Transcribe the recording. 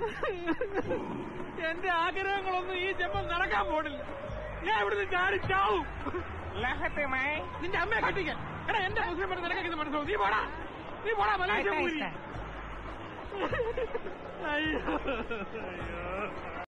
എന്റെ ആഗ്രഹങ്ങളൊന്നും ഈ ജന്മം നടക്കാൻ പോണില്ല. ഞാൻ ഇവിടുന്ന് ചാടി ചാവും. നിന്റെ അമ്മയെ കെട്ടിക്കാൻ. എടാ എന്റെ മുസ്ലിം പെണ്ണ് നിനക്കൊക്കെ ഇത് മനസ്സിലാവും. നീ പോടാ മലേഷ്യ പോയി. അയ്യോ